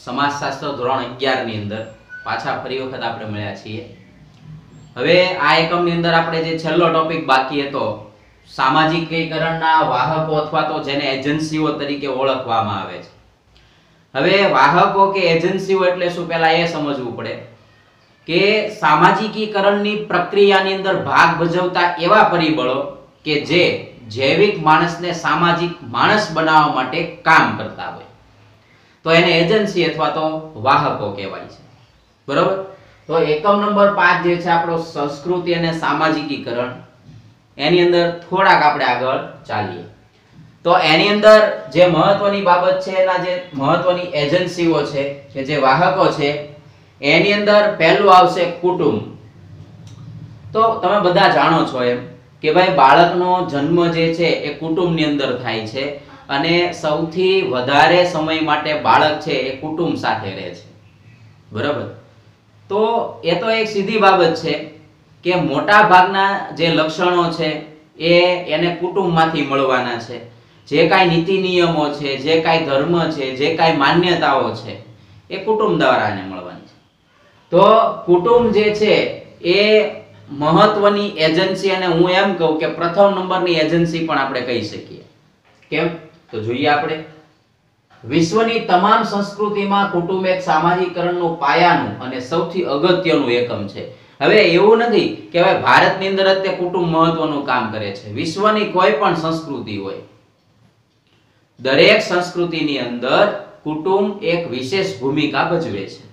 સમાજશાસ્ત્ર ધોરણ 11 ની અંદર પાછા ફરી વખત આપણે મળ્યા છીએ। હવે આ એકમની અંદર આપણે જે છેલ્લો ટોપિક બાકી હતો સામાજિકીકરણના વાહકો અથવા તો જેને એજન્સીઓ તરીકે ઓળખવામાં આવે છે। હવે વાહકો કે એજન્સીઓ એટલે શું પહેલા એ સમજવું પડે કે સામાજિકીકરણની પ્રક્રિયાની અંદર ભાગ ભજવતા એવા પરિબળો કે જે જૈવિક માણસને સામાજિક માણસ બનાવવા માટે કામ કરતા હોય તો એને એજન્સી અથવા તો વાહકો કહેવાય છે। બરોબર। તો એકમ નંબર 5 જે છે આપણો સંસ્કૃતિ અને સામાજિકીકરણ એની અંદર થોડાક આપણે આગળ ચાલીએ। તો એની અંદર જે મહત્વની બાબત છે એના જે મહત્વની એજન્સીઓ છે કે જે વાહકો છે એની અંદર પહેલું આવશે કુટુંબ। તો તમે બધા જાણો છો એમ કે ભાઈ બાળકનો જન્મ જે છે એ કુટુંબની અંદર થાય છે અને સૌથી વધારે સમય માટે બાળક છે એ કુટુંબ સાથે રહે છે। બરાબર। તો એ તો એક સીધી બાબત છે કે મોટા ભાગના જે લક્ષણો છે એને કુટુંબમાંથી મળવાના છે। જે કાંઈ નીતિ નિયમો છે, જે કાંઈ ધર્મ છે, જે કાંઈ માન્યતાઓ છે એ કુટુંબ દ્વારા એને મળવાની છે। તો કુટુંબ જે છે એ મહત્વની એજન્સી અને હું એમ કહું કે પ્રથમ નંબરની એજન્સી પણ આપણે કહી શકીએ। કેમ? તો જોઈએ આપણે વિશ્વની તમામ સંસ્કૃતિમાં કુટુંબ એક સામાજિકીકરણનું પાયાનું અને સૌથી અગત્યનું એકમ છે। હવે એવું નથી કે હવે ભારતની અંદર જ તે કુટુંબ મહત્વનું કામ કરે છે। વિશ્વની કોઈ પણ સંસ્કૃતિ હોય દરેક સંસ્કૃતિની અંદર કુટુંબ એક વિશેષ ભૂમિકા ભજવે છે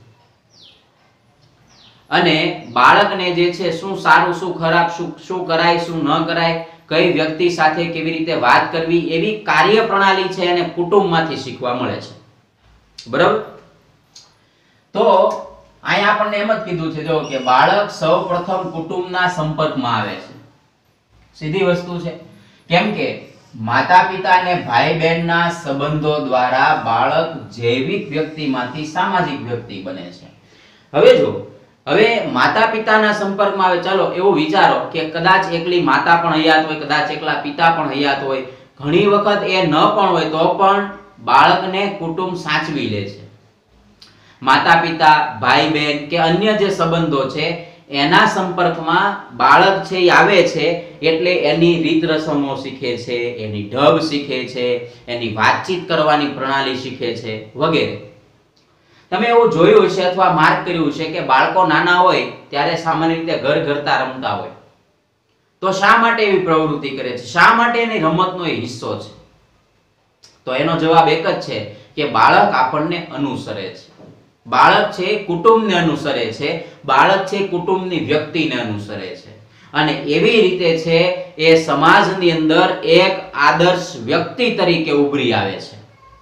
અને બાળકને જે છે શું સારું શું ખરાબ શું કરાય શું ન કરાય કઈ વ્યક્તિ સાથે કેવી રીતે વાત કરવી એવી કાર્યપ્રણાલી છે એને કુટુંબમાંથી શીખવા મળે છે। બરાબર। તો અહીંયા આપણને એમ જ કીધું છે જો કે બાળક સૌપ્રથમ કુટુંબના સંપર્કમાં આવે છે। સીધી વસ્તુ છે કેમ કે માતા પિતા અને ભાઈ બહેનના સંબંધો દ્વારા બાળક જૈવિક વ્યક્તિમાંથી સામાજિક વ્યક્તિ બને છે। હવે માતા પિતાના સંપર્કમાં આવે ચાલો એવું વિચારો કે કદાચ એકલી માતા પણ હયાત હોય કદાચ એકલા પિતા પણ હયાત હોય ઘણી વખત એ ન પણ હોય તો પણ બાળકને કુટુંબ સાચવી લે છે। માતા પિતા ભાઈ બહેન કે અન્ય જે સંબંધો છે એના સંપર્કમાં બાળક છે એ આવે છે એટલે એની રીત રસમો શીખે છે, એની ઢબ શીખે છે, એની વાતચીત કરવાની પ્રણાલી શીખે છે વગેરે। તમે એવું જોયું હશે અથવા માર્ક કર્યું છે કે બાળકો નાના હોય ત્યારે સામાન્ય રીતે ઘર ઘરતા રમતા હોય તો શા માટે એવી પ્રવૃત્તિ કરે છે, શા માટે એની રમતનો એ હિસ્સો છે? તો એનો જવાબ એક જ છે કે બાળક આપણને અનુસરે છે, બાળક છે કુટુંબને અનુસરે છે, બાળક છે કુટુંબની વ્યક્તિને અનુસરે છે અને એવી રીતે છે એ સમાજની અંદર એક આદર્શ વ્યક્તિ તરીકે ઉભરી આવે છે।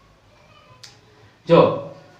જો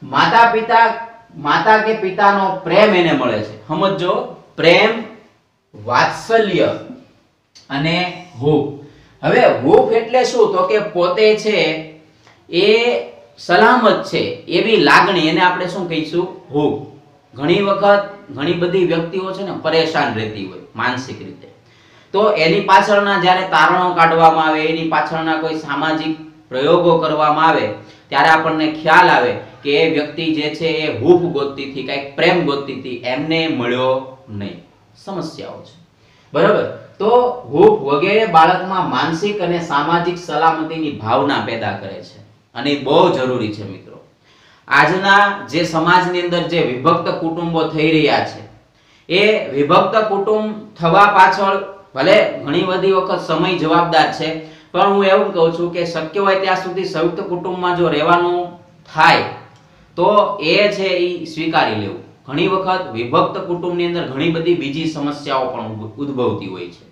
માતા કે પિતાનો પ્રેમ એને મળે છે। સમજો પ્રેમ, વાત્સલ્ય અને હૂંફ। હવે હૂંફ એટલે શું તો કે પોતે છે એ સલામત છે એવી લાગણી એને આપણે શું કહીશું હૂંફ। ઘણી વખત ઘણી બધી વ્યક્તિઓ છે ને પરેશાન રહેતી હોય માનસિક રીતે તો એની પાછળના જ્યારે તારણો કાઢવામાં આવે એની પાછળના કોઈ સામાજિક પ્રયોગો કરવામાં આવે ત્યારે આપણને ખ્યાલ આવે કે એ વ્યક્તિ જે છે એ હૂંફ ગોતતી હતી કંઈક પ્રેમ ગોતતી હતી એમને મળ્યો નહીં, સમસ્યાઓ છે। બરાબર। તો હૂંફ વગેરે બાળકમાં માનસિક અને સામાજિક સલામતીની ભાવના પેદા કરે છે અને બહુ જરૂરી છે મિત્રો। આજના જે સમાજની અંદર જે વિભક્ત કુટુંબો થઈ રહ્યા છે એ વિભક્ત કુટુંબ થવા પાછળ ભલે ઘણી બધી વખત સમય જવાબદાર છે પણ હું એવું કહું છું કે શક્ય હોય ત્યાં સુધી સંયુક્ત કુટુંબમાં જો રહેવાનું થાય તો એ છે એ સ્વીકારી લેવું। ઘણી વખત વિભક્ત કુટુંબની અંદર ઘણી બધી બીજી સમસ્યાઓ પણ ઉદ્ભવતી હોય છે।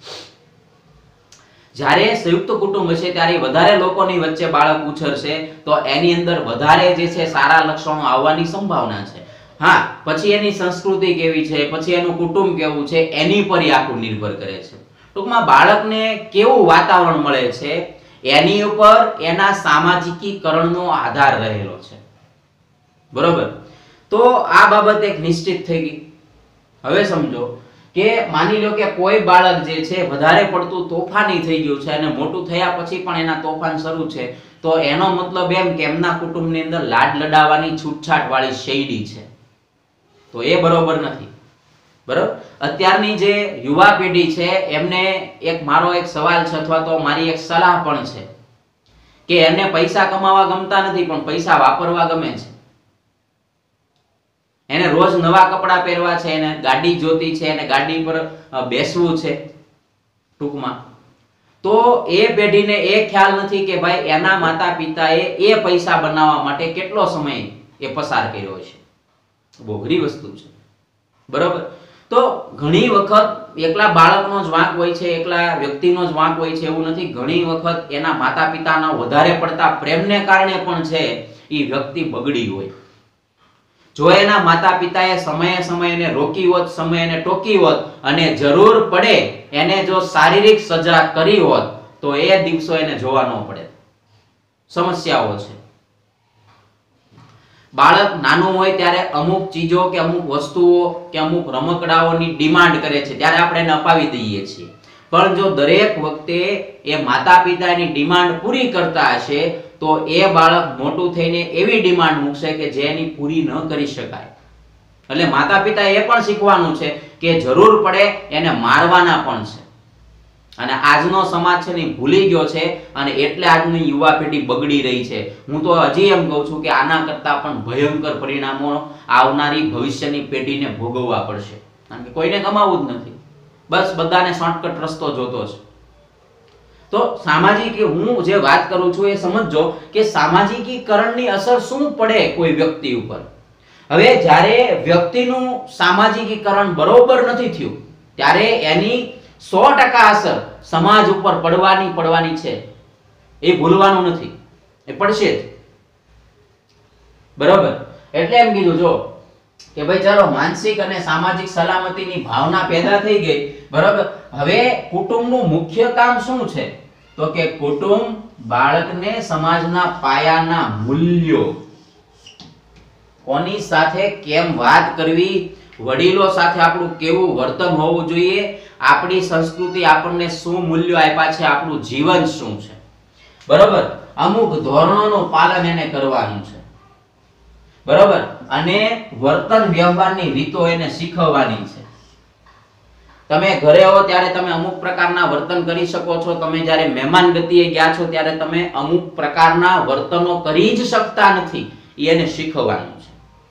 જ્યારે સંયુક્ત કુટુંબ હશે ત્યારે વધારે લોકોની વચ્ચે બાળક ઉછરશે તો એની અંદર વધારે જે છે સારા લક્ષણો આવવાની સંભાવના છે। હા, પછી એની સંસ્કૃતિ કેવી છે, પછી એનું કુટુંબ કેવું છે એની પર આખું નિર્ભર કરે છે। ટૂંકમાં બાળકને કેવું વાતાવરણ મળે છે એની ઉપર એના સામાજિકીકરણનો આધાર રહેલો છે। બરોબર। તો આ બાબત એક નિશ્ચિત થઈ ગઈ। હવે સમજો કે માની લો કે કોઈ બાળક જે છે વધારે પડતું તોફાની થઈ ગયું છે અને મોટું થયા પછી પણ એના તોફાન શરૂ છે, તો એનો મતલબ એમ કે એમના કુટુંબની અંદર લાડ લડાવવાની છૂટછાટ વાળી શૈલી છે, તો એ બરોબર નથી. બરોબર. અત્યારની જે યુવા પેઢી છે એમને મારો એક સવાલ છે અથવા તો મારી એક સલાહ પણ છે કે એને પૈસા કમાવા ગમતા નથી પણ પૈસા વાપરવા ગમે છે. એને રોજ નવા કપડા પહેરવા છે, એને ગાડી જોતી છે, એને ગાડી પર બેસવું છે ટૂંકમાં. તો એ પેઢીને એ ખ્યાલ નથી કે ભાઈ એના માતા પિતાએ એ પૈસા બનાવવા માટે કેટલો સમય એ પસાર કર્યો છે. બહુ ઘણી વસ્તુ છે. બરોબર. તો ઘણી વખત એકલા બાળકનો જ વાંક હોય છે, એકલા વ્યક્તિનો જ વાંક હોય છે એવું નથી. ઘણી વખત એના માતા પિતાના વધારે પડતા પ્રેમને કારણે પણ છે એ વ્યક્તિ બગડી હોય. જો એના માતા પિતાએ સમયે સમયે એને રોકી હોત, સમયે એને ટોકી હોત અને જરૂર પડે એને જો શારીરિક સજા કરી હોત તો એ દિવસો એને જોવા ન પડે. સમસ્યાઓ છે. બાળક નાનું હોય ત્યારે અમુક ચીજો કે અમુક વસ્તુઓ કે અમુક રમકડાઓની ડિમાન્ડ કરે છે, ત્યારે આપણે એને અપાવી દઈએ છીએ. પણ જો દરેક વખતે એ માતા પિતાની ડિમાન્ડ પૂરી કરતા હશે તો એ બાળક મોટું થઈને એવી ડિમાન્ડ મૂકશે કે જેની પૂરી ન કરી શકાય. એટલે માતા પિતા એ પણ શીખવાનું છે કે જરૂર પડે એને મારવાના પણ છે. અને આજનો સમાજ છે ને ભૂલી ગયો છે અને એટલે આજની યુવા પેઢી બગડી રહી છે. હું તો હજી એમ કહું છું કે આના કરતા પણ ભયંકર પરિણામો આવનારી ભવિષ્યની પેઢીને ભોગવવા પડશે. કારણ કે કોઈને કમાવું જ નથી, બસ બધાને શોર્ટકટ રસ્તો જોતો છે. તો સામાજિક, હું જે વાત કરું છું એ સમજો કે સામાજિકીકરણની અસર શું પડે કોઈ વ્યક્તિ ઉપર. હવે જ્યારે વ્યક્તિનું સામાજિકીકરણ બરોબર નથી થયું ત્યારે એની 100% અસર સમાજ ઉપર પડવાની છે. એ ભૂલવાનું નથી, એ પડશે જ. બરોબર. એટલે એમ કીધું જો કે ભાઈ ચાલો માનસિક અને સામાજિક સલામતીની ભાવના પેદા થઈ ગઈ. બરોબર. હવે કુટુંબનું મુખ્ય કામ શું છે? તો કે કુટુંબ બાળકને સમાજના પાયાના મૂલ્યો, કોની સાથે કેમ વાત કરવી, વડીલો સાથે આપણું કેવું વર્તન હોવું જોઈએ, આપણી સંસ્કૃતિ આપણને શું મૂલ્યો આપ્યા છે, આપણું જીવન શું છે. બરોબર. અમુક ધોરણોનું પાલન એને કરવાનું છે. બરોબર. અને વર્તન વ્યવહારની રીતો એને શીખવવાની છે. તમે ઘરે હો ત્યારે તમે અમુક પ્રકારના વર્તન કરી શકો છો. તમે જ્યારે મહેમાન ગતિએ ગયા છો ત્યારે તમે અમુક પ્રકારના વર્તનો કરી જ શકતા નથી, એને શીખવવાનું છે.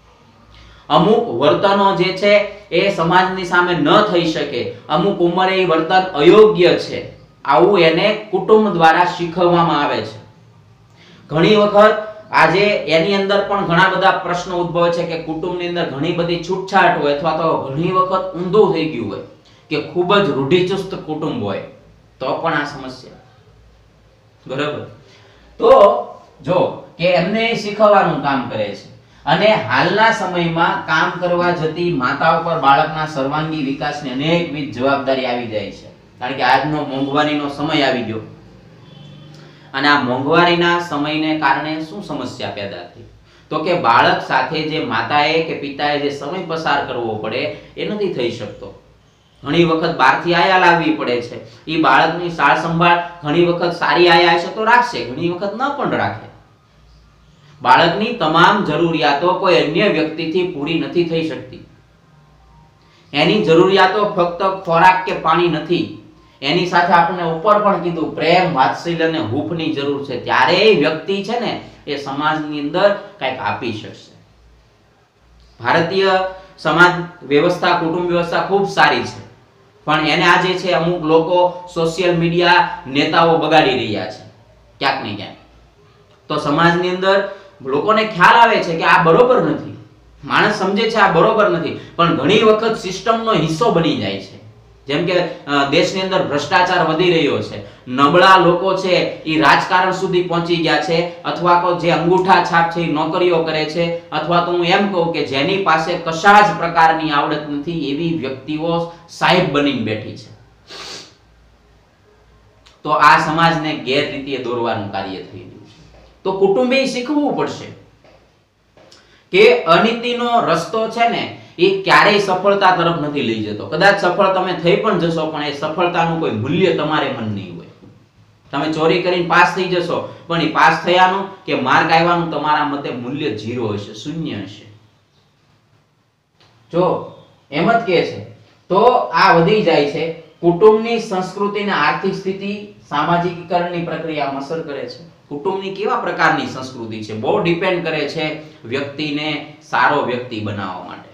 અમુક વર્તનો જે છે એ સમાજની સામે ન થઈ શકે, અમુક ઉંમરે એ વર્તન અયોગ્ય છે, આવું એને કુટુંબ દ્વારા શીખવવામાં આવે છે. ઘણી વખત આજે એની અંદર પણ ઘણા બધા પ્રશ્નો ઉદ્ભવે છે કે કુટુંબની અંદર ઘણી બધી છૂટછાટ હોય અથવા તો ઘણી વખત ઊંધું થઈ ગયું હોય કે ખૂબ જ રૂઢિચુસ્ત કુટુંબ હોય તો પણ આ સમસ્યા. બરાબર. તો જો કે એમને શીખવવાનું કામ કરે છે. અને હાલના સમયમાં કામ કરવા જતી માતા ઉપર બાળકના સર્વાંગી વિકાસની અનેકવિધ જવાબદારી આવી જાય છે. કારણ કે આજનો મોંઘવારીનો સમય આવી ગયો અને આ મોંઘવારીના સમયને કારણે શું સમસ્યા પેદા થઈ? તો કે બાળક સાથે જે માતાએ કે પિતાએ જે સમય પસાર કરવો પડે એ નથી થઈ શકતો. ઘણી વખત બહારથી આયા લાવવી પડે છે. એ બાળકની સાર સંભાળ ઘણી વખત સારી આયા હશે તો રાખશે, ઘણી વખત ન પણ રાખે. બાળકની તમામ જરૂરિયાતો કોઈ અન્ય વ્યક્તિથી પૂરી નથી થઈ શકતી. એની જરૂરિયાતો ફક્ત ખોરાક કે પાણી નથી, એની સાથે આપણને ઉપર પણ કીધું પ્રેમ, વાત્સલ્ય અને હૂંફની જરૂર છે. ત્યારે એ વ્યક્તિ છે ને એ સમાજની અંદર કંઈક આપી શકશે. ભારતીય સમાજ વ્યવસ્થા, કુટુંબ વ્યવસ્થા ખૂબ સારી છે, પણ એને આજે છે અમુક લોકો સોશિયલ મીડિયા નેતાઓ બગાડી રહ્યા છે ક્યાંક ને ક્યાંક. તો સમાજની અંદર લોકોને ખ્યાલ આવે છે કે આ બરોબર નથી, માણસ સમજે છે આ બરોબર નથી, પણ ઘણી વખત સિસ્ટમનો હિસ્સો બની જાય છે. જેમ કે દેશની અંદર ભ્રષ્ટાચાર વધી રહ્યો છે, નબળા લોકો છે એ રાજકારણ સુધી પહોંચી ગયા છે, અથવા તો જે અંગૂઠા છાપ છે એ નોકરીઓ કરે છે, અથવા તો હું એમ કહું કે જેની પાસે કશા જ પ્રકારની આવડત નથી એવી વ્યક્તિઓ સાહેબ બનીને બેઠી છે. તો આ સમાજને ગેરરીતિએ દોરવાનું કાર્ય થઈ રહ્યું છે. તો કુટુંબે શીખવું પડશે કે અનીતિનો રસ્તો છે ને એ ક્યારેય સફળતા તરફ નથી લઈ જતો. કદાચ સફળ તમે થઈ પણ જશો પણ એ સફળતાનું કોઈ મૂલ્ય તમારે મન નહીં હોય. તમે ચોરી કરીને પાસ થઈ જશો પણ એ પાસ થયાનું કે માર્ક આવ્યાનું તમારા મતે મૂલ્ય 0 હશે, શૂન્ય હશે. જો એમ જ કહે છે તો આ વધી જાય છે. કુટુંબની સંસ્કૃતિ અને આર્થિક સ્થિતિ સામાજિકીકરણની પ્રક્રિયામાં અસર કરે છે. કુટુંબની કેવા પ્રકારની સંસ્કૃતિ છે બહુ ડિપેન્ડ કરે છે વ્યક્તિને સારો વ્યક્તિ બનાવવા માટે.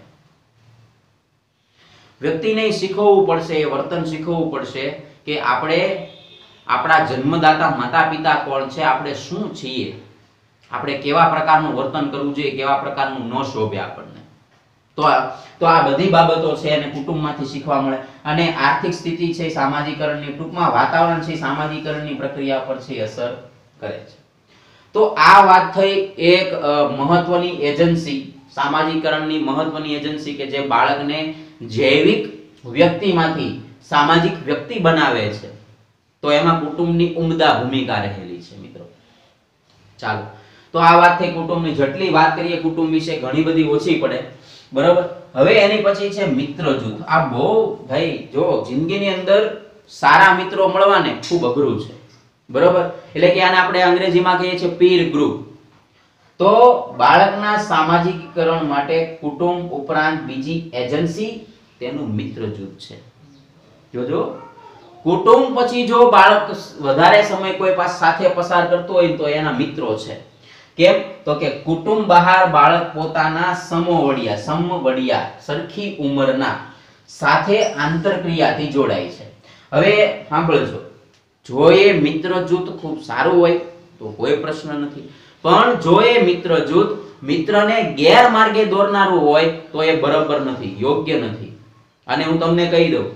વ્યક્તિને શીખવવું પડશે, વર્તન શીખવવું પડશે કે આપણે આપણા જન્મદાતા માતા પિતા કોણ છે, આપણે શું છીએ, આપણે કેવા પ્રકારનું વર્તન કરવું જોઈએ, કેવા પ્રકારનું ન શોભે આપણને. તો આ બધી બાબતો છે અને કુટુંબમાંથી શીખવા મળે. અને આર્થિક સ્થિતિ છે સામાજિકરણની, ટૂંકમાં વાતાવરણ છે સામાજિકરણની પ્રક્રિયા પર છે અસર કરે છે. તો આ વાત થઈ એક મહત્વની એજન્સી, સામાજિકરણની મહત્વની એજન્સી કે જે બાળકને જૈવિક વ્યક્તિમાંથી સામાજિક વ્યક્તિ બનાવે છે. તો એમાં કુટુંબની ઉમદા ભૂમિકા રહેલી છે મિત્રો. ચાલો તો આ વાત થઈ કુટુંબની. જેટલી વાત કરીએ કુટુંબ વિશે ઘણી બધી ઓછી પડે, બરાબર. હવે એની પછી છે મિત્ર જૂથ. આ બહુ ભાઈ જો જિંદગીની અંદર સારા મિત્રો મળવાને ખૂબ અઘરું છે, બરાબર. એટલે કે આને આપણે અંગ્રેજીમાં કહીએ છીએ પીર ગ્રુપ. તો બાળકના સામાજિકીકરણ માટે કુટુંબ ઉપરાંત બીજી એજન્સી તેનું મિત્ર જૂથ છે. જોજો કુટુંબ પછી જો બાળક વધારે સમય કોઈ પાસે સાથે પસાર કરતો હોય તો એના મિત્રો છે. કેમ તો કે કુટુંબ બહાર બાળક પોતાના સમવડિયા સરખી ઉંમરના સાથે આંતરક્રિયાથી જોડાય છે. હવે સાંભળજો, જો એ મિત્ર જૂથ ખૂબ સારું હોય તો કોઈ પ્રશ્ન નથી, પણ જો એ મિત્ર જૂથ મિત્રને ગેરમાર્ગે દોરનારું હોય તો એ બરાબર નથી, યોગ્ય નથી. અને હું તમને કહી દઉં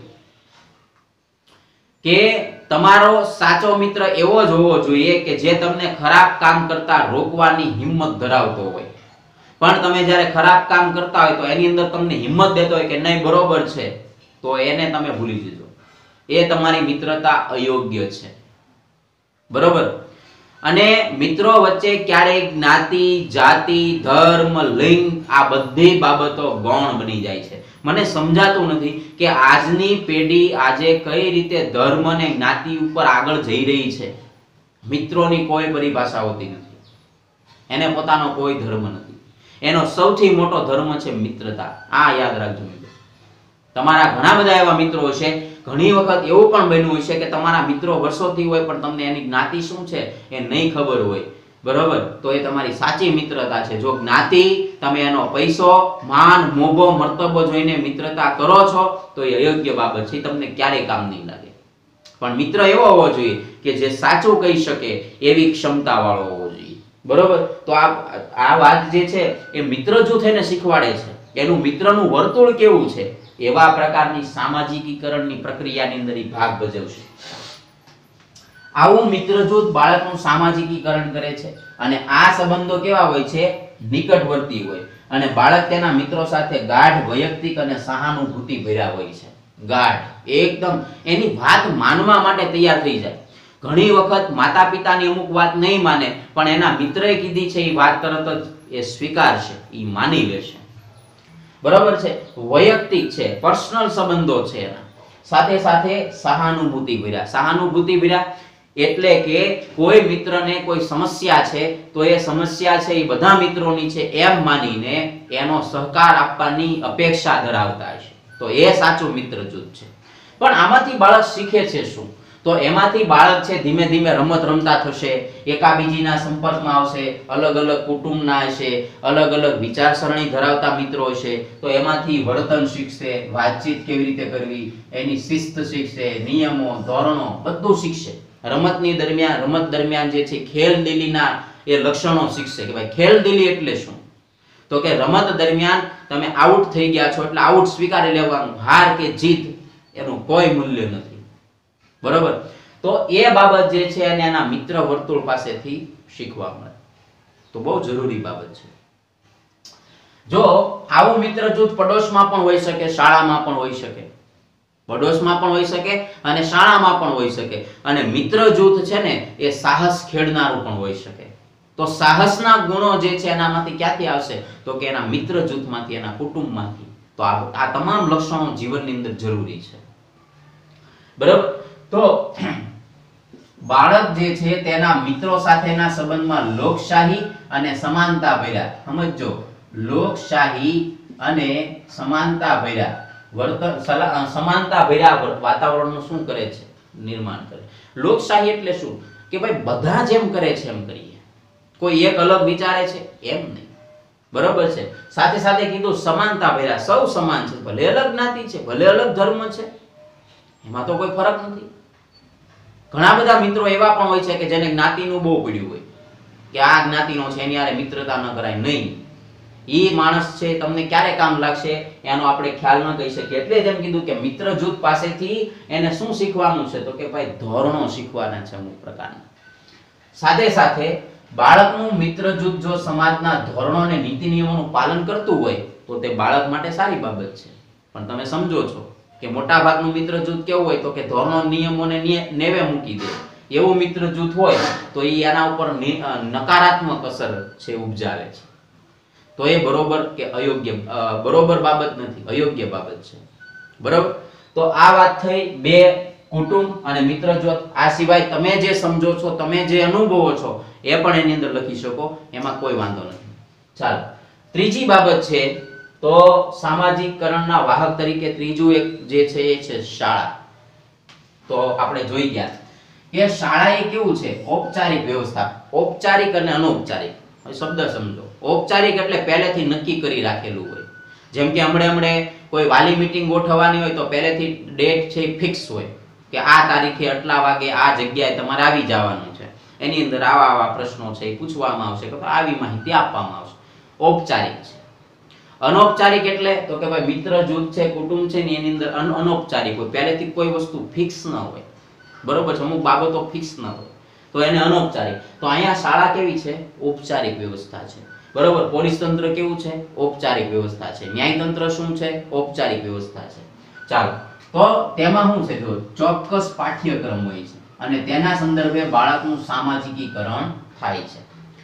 કે તમારો સાચો મિત્ર એવો જ હોવો જોઈએ કે જે તમને ખરાબ કામ કરતા રોકવાની હિંમત ધરાવતો હોય. પણ તમે જ્યારે ખરાબ કામ કરતા હોય તો એની અંદર તમને હિંમત દેતો હોય કે નહીં બરોબર છે, તો એને તમે ભૂલી જજો. એ તમારી મિત્રતા અયોગ્ય છે, બરોબર. અને મિત્રો વચ્ચે ક્યારેય જ્ઞાતિ, જાતિ, ધર્મ, લિંગ આ બધી બાબતો ગૌણ બની જાય છે. મને સમજાતું નથી કે આજની પેઢી આજે કઈ રીતે ધર્મ અને જ્ઞાતિ ઉપર આગળ જઈ રહી છે. મિત્રોની કોઈ પરિભાષા હોતી નથી, એને પોતાનો કોઈ ધર્મ નથી. એનો સૌથી મોટો ધર્મ છે મિત્રતા. આ યાદ રાખજો મિત્રો. તમારા ઘણા બધા એવા મિત્રો હશે, ઘણી વખત એવું પણ બન્યું હશે કે તમારા મિત્રો વર્ષોથી હોય પણ તમને એની જ્ઞાતિ શું છે એ નહીં ખબર હોય, બરોબર. તો એ તમારી સાચી મિત્રતા છે. જો જ્ઞાતિ, તમે એનો પૈસો, માન, મોભો, મર્તબો જોઈને મિત્રતા કરો છો તો એ અયોગ્ય બાબત છે, તમને ક્યારેય કામ નહીં લાગે. પણ મિત્ર એવો હોવો જોઈએ કે જે સાચું કહી શકે એવી ક્ષમતા વાળો હોવો જોઈએ, બરોબર. તો આ વાત જે છે એ મિત્ર જૂથ એને શીખવાડે છે. એનું મિત્રનું વર્તુળ કેવું છે એવા પ્રકારની સામાજિકીકરણની પ્રક્રિયાની અંદર એ ભાગ ભજવશે. આવું મિત્ર જૂથ બાળકનું સામાજિકીકરણ કરે છે. અને આ સંબંધો કેવા હોય છે? નિકટવર્તી હોય. અને બાળક તેના મિત્રો સાથે ગાઢ વૈયક્તિક અને સહાનુભૂતિ ભર્યા હોય છે. ગાઢ એકદમ એની વાત માનવા માટે તૈયાર થઈ જાય. ઘણી વખત માતા પિતાની અમુક વાત નહીં માને પણ એના મિત્રએ કીધી છે એ વાત તરત જ એ સ્વીકારશે, એ માની લેશે, બરાબર છે. વૈયક્તિક છે, પર્સનલ સંબંધો છે એના. સાથે સાથે સહાનુભૂતિ ભર્યા. સહાનુભૂતિ ભર્યા એટલે કે કોઈ મિત્રને કોઈ સમસ્યા છે તો એ સમસ્યા છે એ બધા મિત્રોની છે એમ માનીને એનો સહકાર આપવાની અપેક્ષા ધરાવતા છે, તો એ સાચું મિત્ર જૂથ છે. પણ આમાંથી બાળક શીખે છે શું? તો એમાંથી બાળક છે ધીમે ધીમે રમત રમતા થશે, એકાબીજીના સંપર્કમાં આવશે, અલગ અલગ કુટુંબના હશે, અલગ અલગ વિચારસરણી ધરાવતા મિત્રો હશે, તો એમાંથી વર્તન શીખશે, વાતચીત કેવી રીતે કરવી, એની શિસ્ત શીખશે, નિયમો, ધોરણો બધું શીખશે. રમત દરમિયાન જે છે ખેલદિલીના એ લક્ષણો શીખશે કે ભાઈ ખેલદિલી એટલે શું? તો કે રમત દરમિયાન તમે આઉટ થઈ ગયા છો એટલે આઉટ સ્વીકારી લેવાનું, હાર કે જીત એનું કોઈ મૂલ્ય નથી, બરોબર. તો એ બાબત જે છે એને એના મિત્ર વર્તુળ પાસેથી શીખવા મળે, તો બહુ જરૂરી બાબત છે. જો આવું મિત્ર જૂથ પડોશમાં પણ હોઈ શકે, શાળામાં પણ હોઈ શકે, પડોશમાં પણ હોઈ શકે અને શાળામાં પણ હોઈ શકે. અને મિત્ર જૂથ છે ને એ સાહસ ખેડનારું પણ હોઈ શકે. તો સાહસના ગુણો જે છે એનામાંથી ક્યાંથી આવશે? તો કે એના મિત્ર જૂથમાંથી, એના કુટુંબમાંથી. તો આ તમામ લક્ષણો જીવનની અંદર જરૂરી છે, બરાબર. તો બાળક જે છે તેના મિત્રો સાથેના સંબંધમાં લોકશાહી અને સમાનતા ભર્યા, સમજો, લોકશાહી અને સમાનતા ભર્યા સમાનતા ભર્યા વાતાવરણનું શું કરે છે, નિર્માણ કરે. લોકશાહી એટલે શું કે ભાઈ બધા જેમ કરે છે એમ કરીએ, કોઈ એક અલગ વિચારે છે એમ નહીં, બરોબર છે. સાથે સાથે કીધું સમાનતા ભર્યા, સૌ સમાન છે, ભલે અલગ જ્ઞાતિ છે, ભલે અલગ ધર્મ છે, એમાં તો કોઈ ફરક નથી. ઘણા બધા મિત્રો એવા પણ હોય છે કે જેને જ્ઞાતિનું બહુ પડ્યું હોય કે આ જ્ઞાતિનો છે એની હારે મિત્રતા ન કરાય, નહીં. એ માણસ છે તમને ક્યારે કામ લાગશે એનો આપણે ખ્યાલ ન કહી શકીએ. એટલે જ એમ કીધું કે મિત્ર જૂથ પાસેથી એને શું શીખવાનું છે, તો કે ભાઈ ધોરણો શીખવાના છે અમુક પ્રકારના. સાથે સાથે બાળકનું મિત્ર જૂથ જો સમાજના ધોરણો અને નીતિ નિયમોનું પાલન કરતું હોય તો તે બાળક માટે સારી બાબત છે. પણ તમે સમજો છો કે મોટા ભાગનું મિત્ર જૂથ કેવું હોય તો કે ધોરણો નિયમોને નેવે મૂકી દે એવું મિત્ર જૂથ હોય તો એ એના ઉપર નકારાત્મક અસર છે ઉપજાવે છે. તો એ બરોબર કે અયોગ્ય, બરોબર બાબત નથી, અયોગ્ય બાબત છે, બરોબર. તો આ વાત થઈ બે કુટુંબ અને મિત્ર જૂથ. આ સિવાય તમે જે સમજો છો, તમે જે અનુભવો છો એ પણ એની અંદર લખી શકો, એમાં કોઈ વાંધો નથી. ચાલો, ત્રીજી બાબત છે તો સામાજિકકરણના વાહક તરીકે ત્રીજું એક જે છે એ છે શાળા. તો આપણે જોઈ ગયા કે શાળા એ કેવું છે, ઔપચારિક વ્યવસ્થા. ઔપચારિક અને અનૌપચારિક શબ્દ સમજો. ઔપચારિક એટલે પહેલેથી નક્કી કરી રાખેલું હોય, જેમ કે હમણે કોઈ વાલી મીટિંગ ગોઠવવાની હોય તો પહેલેથી ડેટ છે ફિક્સ હોય કે આ તારીખે આટલા વાગે આ જગ્યાએ તમારે આવી જવાનું છે, એની અંદર આવા આવા પ્રશ્નો છે એ પૂછવામાં આવશે કે આવી માહિતી આપવામાં આવશે. ઔપચારિક છે. અનૌપચારિક એટલે તો કે ભાઈ મિત્ર જૂથ છે, કુટુંબ છે ને એની અંદર અનૌપચારિક હોય, પહેલેથી કોઈ વસ્તુ ફિક્સ ન હોય, બરોબર છે, અમુક બાબતો ફિક્સ ન હોય તો એને અનૌપચારિક. તો અહીંયા શાળા કેવી છે, ઔપચારિક વ્યવસ્થા છે, બરોબર. પોલીસ તંત્ર કેવું છે, ઔપચારિક વ્યવસ્થા છે. ન્યાય તંત્ર શું છે, ઔપચારિક વ્યવસ્થા છે. ચાલો, તો તેમાં શું છે, જો ચોક્કસ પાઠ્યક્રમ હોય છે અને તેના સંદર્ભે બાળકનું સામાજિકીકરણ થાય છે.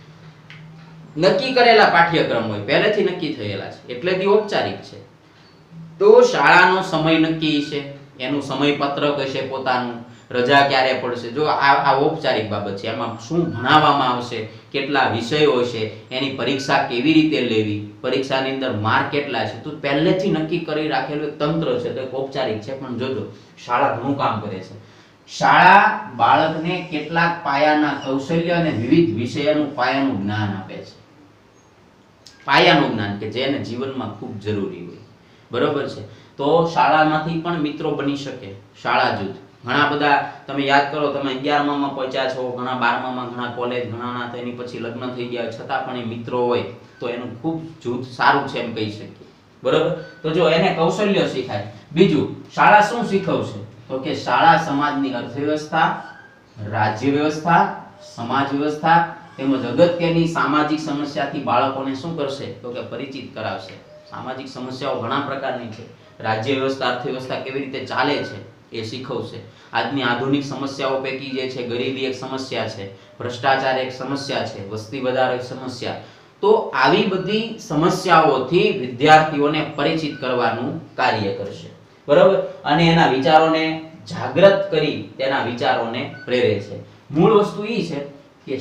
નક્કી કરેલા પાઠ્યક્રમ હોય, પહેલેથી નક્કી થયેલા છે એટલે તે ઔપચારિક છે. તો શાળાનો સમય નક્કી છે, એનું સમયપત્રક હશે પોતાનું, રજા ક્યારે પડશે, જો આ ઔપચારિક બાબત છે. એમાં શું ભણાવવામાં આવશે, કેટલા વિષયો હશે, એની પરીક્ષા કેવી રીતે લેવી, પરીક્ષાની અંદર માર્ક કેટલા છે, તો પહેલેથી નક્કી કરી રાખેલું તંત્ર છે તો ઔપચારિક છે. પણ જોજો શાળા ઘણું કામ કરે છે. શાળા બાળકને કેટલાક પાયાના કૌશલ્ય અને વિવિધ વિષયોનું પાયાનું જ્ઞાન આપે છે. પાયાનું જ્ઞાન કે જેને જીવનમાં ખૂબ જરૂરી હોય, બરોબર છે. તો શાળામાંથી પણ મિત્રો બની શકે. શાળા જૂથ ઘણા બધા તમે યાદ કરો, તમે 11માં પહોંચ્યા છો, ઘણા 12માં, ઘણા કોલેજ, ઘણાના તો એની પછી લગ્ન થઈ ગયા છતાં પણ એ મિત્રો હોય તો એનું ખૂબ જૂથ સારું છે એમ કહી શકીએ, બરોબર. તો જો એને કૌશલ્ય શીખાય. બીજું, શાળા શું શીખવશે તો કે શાળા સમાજની અર્થવ્યવસ્થા, રાજ્ય વ્યવસ્થા, સમાજ વ્યવસ્થા તેમજ અગત્યની સામાજિક સમસ્યાથી બાળકોને શું કરશે તો કે પરિચિત કરાવશે. સામાજિક સમસ્યાઓ ઘણા પ્રકારની છે, રાજ્ય વ્યવસ્થા, અર્થવ્યવસ્થા કેવી રીતે ચાલે છે એ શીખવશે. આજની આધુનિક સમસ્યાઓ પૈકી જે છે ગરીબી એક સમસ્યા છે, ભ્રષ્ટાચાર એક સમસ્યા છે, વસ્તી વધારો એક સમસ્યા. તો આવી બધી સમસ્યાઓથી વિદ્યાર્થીઓને પરિચિત કરવાનું કાર્ય કરશે, બરાબર. અને એના વિચારોને જાગૃત કરી તેના વિચારોને પ્રેરે છે. મૂળ વસ્તુ એ છે કે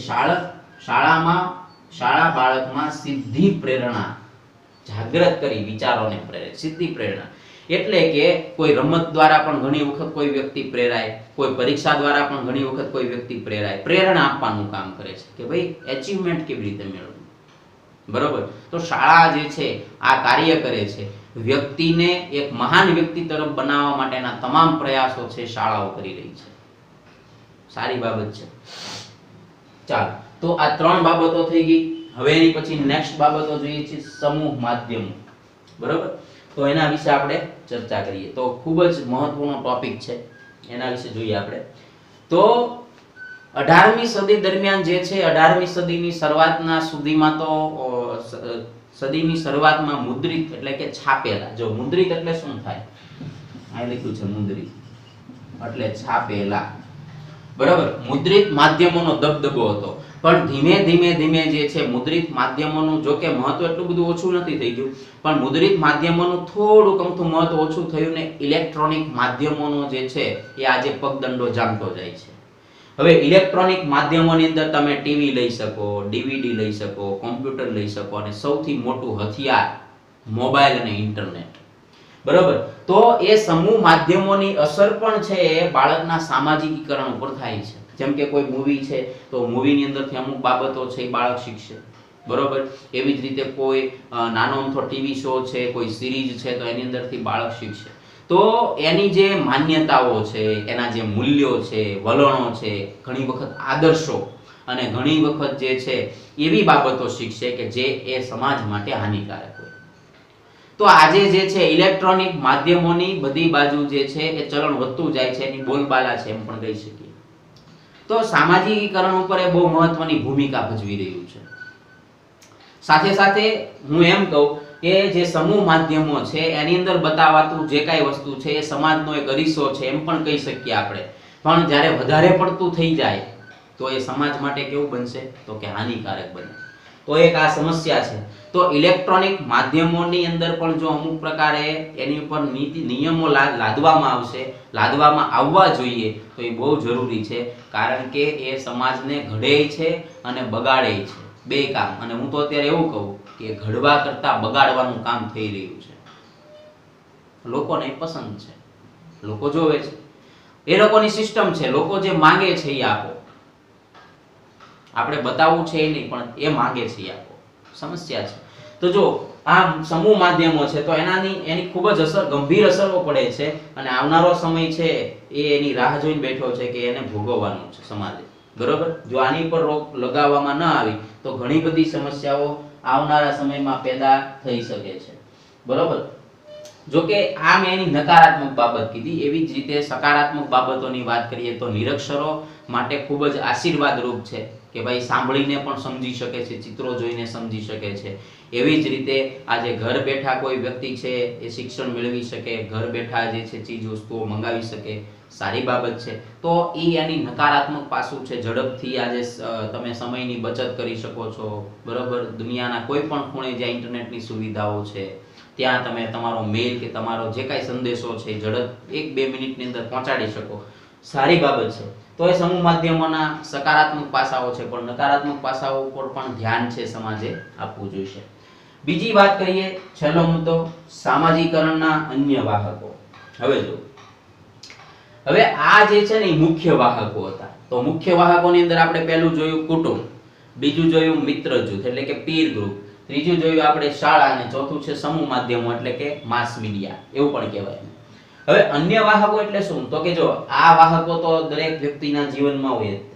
શાળા બાળકમાં સિદ્ધિ પ્રેરણા જાગૃત કરી વિચારોને પ્રેરે. સિદ્ધિ પ્રેરણા એટલે કે કોઈ રમત દ્વારા પણ ઘણી વખત કોઈ વ્યક્તિ પ્રેરાય, કોઈ પરીક્ષા દ્વારા પણ ઘણી વખત કોઈ વ્યક્તિ પ્રેરાય. પ્રેરણા આપવાનું કામ કરે છે કે ભાઈ એચિવમેન્ટ કેવી રીતે મેળવવું, બરોબર. તો શાળા જે છે આ કાર્ય કરે છે, વ્યક્તિને એક મહાન વ્યક્તિ તરફ બનાવવા માટેના તમામ પ્રયાસો છે શાળાઓ કરી રહી છે. સારી બાબત છે. ચાલો, તો આ ત્રણ બાબતો થઈ ગઈ. હવે એની પછી નેક્સ્ટ બાબતો જોઈએ છે સમૂહ માધ્યમો, બરોબર. તો એના વિશે આપણે ચર્ચા કરીએ. તો ખૂબ જ મહત્વનો ટોપિક છે, એના વિશે જોઈએ આપણે. તો 18મી સદી દરમિયાન જે છે 18મી સદીની શરૂઆતના સુધીમાં તો સદીની શરૂઆતમાં મુદ્રિત એટલે કે છાપેલા. જો મુદ્રિત એટલે શું થાય, અહીં લખ્યું છે મુદ્રિત એટલે છાપેલા. બરાબર, મુદ્રિત માધ્યમોનો દબદબો હતો, પણ ધીમે ધીમે જે છે મુદ્રિત માધ્યમોનું જો કે મહત્વ એટલું બધું ઓછું નથી થઈ ગયું, પણ મુદ્રિત માધ્યમોનું થોડુંક અમથું મહત્વ ઓછું થયું ને ઇલેક્ટ્રોનિક માધ્યમોનો જે છે એ આજે પગદંડો જામતો જાય છે. હવે ઇલેક્ટ્રોનિક માધ્યમોની અંદર તમે ટીવી લઈ શકો, ડીવીડી લઈ શકો, કોમ્પ્યુટર લઈ શકો, અને સૌથી મોટું હથિયાર મોબાઈલ અને ઇન્ટરનેટ. બરોબર, તો એ સમૂહ માધ્યમોની અસર પણ છે એ બાળકના સામાજિકીકરણ ઉપર થાય છે. જેમ કે કોઈ મૂવી છે તો મૂવીની અંદરથી અમુક બાબતો છે એ બાળક શીખશે. બરોબર, એવી જ રીતે કોઈ નાનો અમથો ટીવી શો છે, કોઈ સિરીઝ છે તો એની અંદરથી બાળક શીખશે. તો એની જે માન્યતાઓ છે, એના જે મૂલ્યો છે, વલણો છે, ઘણી વખત આદર્શો અને ઘણી વખત જે છે એવી બાબતો શીખશે કે જે એ સમાજ માટે હાનિકારક હોય. તો આજે જે છે ઇલેક્ટ્રોનિક માધ્યમોની બધી બાજુ જે છે એ ચલણ વધતું જાય છે, એની બોલબાલા છે એમ પણ કહી શકીએ. તો સામાજિકીકરણ ઉપર એ બહુ મહત્વની ભૂમિકા ભજવી રહ્યું છે. સાથે સાથે હું એમ કહું કે જે સમૂહ માધ્યમો છે એની અંદર બતાવાતું જે કાંઈ વસ્તુ છે એ સમાજનો એક અરીસો છે એમ પણ કહી શકીએ આપણે. પણ જ્યારે વધારે પડતું થઈ જાય તો એ સમાજ માટે કેવું બનશે તો કે હાનિકારક બને. તો એક આ સમસ્યા છે. તો ઇલેક્ટ્રોનિક માધ્યમોની અંદર પણ જો અમુક પ્રકારે એની ઉપર નીતિ નિયમો લાદવામાં આવશે, લાદવામાં આવવા જોઈએ તો એ બહુ જરૂરી છે. કારણ કે એ સમાજને ઘડે છે અને બગાડે છે, બે કામ. અને હું તો અત્યારે એવું કહું કે ઘડવા કરતા બગાડવાનું કામ થઈ રહ્યું છે. લોકોને પસંદ છે, લોકો જોવે છે, એ લોકોની સિસ્ટમ છે, લોકો જે માંગે છે એ આપો. આપણે બતાવવું છે એ નહીં, પણ એ માંગે છે એ આપો. સમસ્યા છે. તો જો આ સમૂહ માધ્યમો છે તો એની ખૂબ જ ગંભીર અસરો પડે છે, અને આવનારો સમય છે એ એની રાહ જોઈને બેઠો છે કે એને ભોગવવાનું છે સમાજે. બરોબર, જો આની પર રોક લગાવવામાં ન આવી તો ઘણી બધી સમસ્યાઓ આવનારા સમયમાં પેદા થઈ શકે છે. બરોબર, જો કે આ મેં એની નકારાત્મક બાબત કીધી. એવી જ રીતે સકારાત્મક બાબતોની વાત કરીએ તો નિરક્ષરો માટે ખૂબ જ આશીર્વાદરૂપ છે કે ભાઈ સાંભળીને પણ સમજી શકે છે, ચિત્રો જોઈને સમજી શકે છે. એવી જ રીતે આજે ઘર બેઠા કોઈ વ્યક્તિ છે એ શિક્ષણ મેળવી શકે, ઘર બેઠા જે છે ચીજ વસ્તુઓ મંગાવી શકે, સારી બાબત છે. તો એ એની નકારાત્મક પાસું છે. ઝડપથી આજે તમે સમયની બચત કરી શકો છો. બરોબર, દુનિયાના કોઈ પણ ખૂણે જ્યાં ઇન્ટરનેટની સુવિધાઓ છે ત્યાં તમે તમારો મેલ કે તમારો જે કાંઈ સંદેશો છે ઝડપ 1-2 મિનિટની અંદર પહોંચાડી શકો. સારી બાબત છે. તો એ સમૂહ માધ્યમોના સકારાત્મક પાસાઓ છે, પણ નકારાત્મક પાસાઓ ઉપર પણ ધ્યાન છે સમાજે આપવું જોઈએ. બીજી વાત કરીએ, છેલ્લો મુદ્દો, સામાજિકરણના અન્ય વાહકો. હવે આ જે છે ને એ મુખ્ય વાહકો હતા. તો મુખ્ય વાહકોની અંદર આપણે પહેલું જોયું કુટુંબ, બીજું જોયું મિત્ર જૂથ એટલે કે પીર ગ્રુપ, ત્રીજું જોયું આપણે શાળા, અને ચોથું છે સમૂહ માધ્યમો એટલે કે માસ મીડિયા એવું પણ કહેવાય. હવે અન્ય વાહકો એટલે શું? તો કે જો આ વાહકો તો દરેક વ્યક્તિના જીવનમાં હોય જ,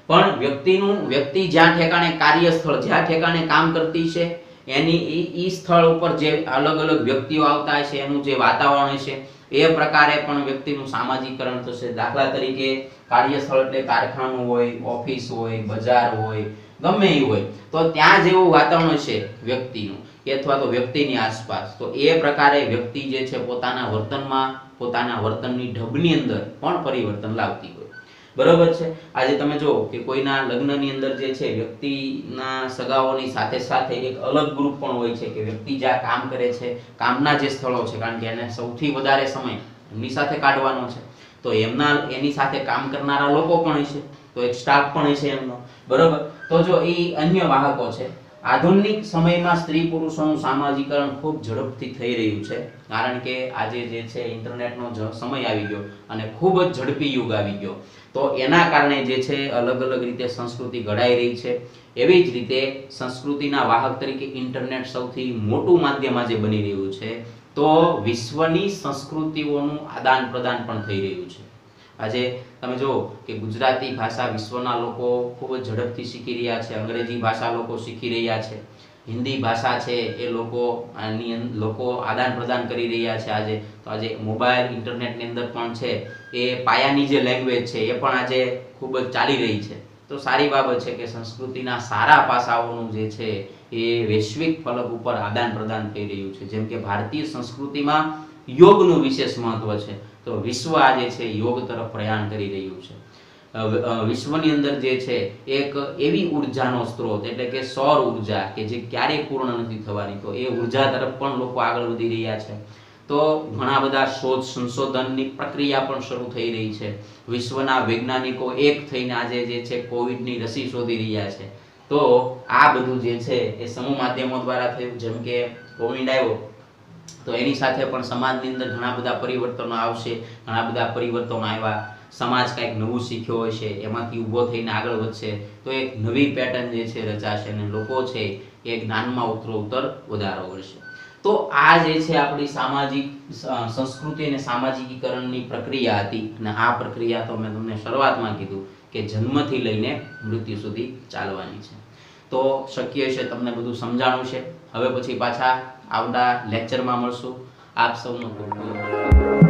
પણ વ્યક્તિ જ્યાં ઠેકાણે કાર્યસ્થળ, જ્યાં ઠેકાણે કામ કરતી છે એની ઈ સ્થળ ઉપર જે અલગ અલગ વ્યક્તિઓ આવતા છે, એનું જે વાતાવરણ છે એ પ્રકારે પણ વ્યક્તિનું સામાજિકરણ થશે. દાખલા તરીકે કાર્યસ્થળ એટલે કારખાનું હોય, ઓફિસ હોય, બજાર હોય, ગમે એ હોય, તો ત્યાં જેવું વાતાવરણ છે વ્યક્તિનું અથવા તો વ્યક્તિની આસપાસ, તો એ પ્રકારે વ્યક્તિ જે છે પોતાના વર્તનમાં, પોતાના વર્તનની ઢબની અંદર પણ પરિવર્તન લાવતી હોય. બરોબર છે. આજે તમે જો કે કોઈના લગ્નની અંદર જે છે વ્યક્તિના સગાઓની સાથે સાથે એક અલગ ગ્રુપ પણ હોય છે કે વ્યક્તિ જ્યાં કામ કરે છે, કામના જે સ્થળો છે, કારણ કે એને સૌથી વધારે સમય એમની સાથે કાઢવાનો છે, તો એની સાથે કામ કરનારા લોકો પણ છે, તો એક સ્ટાફ પણ છે એમનો. બરોબર, તો જો એ અન્ય વાહકો છે. આધુનિક સમયમાં સ્ત્રી પુરુષોનું સામાજિકરણ ખૂબ ઝડપથી થઈ રહ્યું છે, કારણ કે આજે જે છે ઇન્ટરનેટનો સમય આવી ગયો અને ખૂબ જ ઝડપી યુગ આવી ગયો. તો એના કારણે જે છે અલગ અલગ રીતે સંસ્કૃતિ ઘડાઈ રહી છે. એવી જ રીતે સંસ્કૃતિના વાહક તરીકે ઇન્ટરનેટ સૌથી મોટું માધ્યમ આજે બની રહ્યું છે. તો વિશ્વની સંસ્કૃતિઓનું આદાન પ્રદાન પણ થઈ રહ્યું છે. આજે તમે જો કે ગુજરાતી ભાષા વિશ્વના લોકો ખૂબ જ ઝડપથી શીખી રહ્યા છે, અંગ્રેજી ભાષા લોકો શીખી રહ્યા છે, હિન્દી ભાષા છે એ લોકો આદાન પ્રદાન કરી રહ્યા છે આજે. તો આજે મોબાઈલ ઇન્ટરનેટની અંદર પણ છે એ પાયાની જે લેંગ્વેજ છે એ પણ આજે ખૂબ જ ચાલી રહી છે. તો સારી બાબત છે કે સંસ્કૃતિના સારા પાસાઓનું જે છે એ વૈશ્વિક ફલક ઉપર આદાન પ્રદાન થઈ રહ્યું છે. જેમ કે ભારતીય સંસ્કૃતિમાં યોગનું વિશેષ મહત્વ છે, તો વિશ્વ આજે છે યોગ તરફ પ્રયાણ કરી રહ્યું છે. વિશ્વની અંદર જે છે એક એવી ઉર્જાનો સ્ત્રોત એટલે કે સૌર ઉર્જા કે જે ક્યારેય પૂર્ણ નથી થવાની, તો એ ઉર્જા તરફ પણ લોકો આગળ વધી રહ્યા છે. તો ઘણા બધા શોધ સંશોધનની પ્રક્રિયા પણ શરૂ થઈ રહી છે. વિશ્વના વૈજ્ઞાનિકો એક થઈને આજે જે છે કોવિડની રસી શોધી રહ્યા છે. તો આ બધું જે છે એ સમૂહ માધ્યમો દ્વારા થયું. જેમ કે કોવિડ આવ્યો તો એની સાથે પણ સમાજની અંદર ઘણા બધા પરિવર્તનો આવશે, ઘણા બધા પરિવર્તનો આવ્યા. સમાજ કંઈક નવું શીખ્યો હોય છે, એમાંથી ઊભો થઈને આગળ વધશે, તો એક નવી પેટર્ન જે છે રચાશે અને લોકો છે એ જ્ઞાનમાં ઉત્તરોત્તર વધારો કરશે. તો આ જે છે આપણી સામાજિક સંસ્કૃતિ અને સામાજિકીકરણની પ્રક્રિયા હતી. અને આ પ્રક્રિયા તો મેં તમને શરૂઆતમાં કીધું કે જન્મથી લઈને મૃત્યુ સુધી ચાલવાની છે. તો શક્ય છે તમને બધું સમજાણું છે. હવે પછી પાછા આવતા લેક્ચરમાં મળશું. આપ સૌનો ખૂબ ખૂબ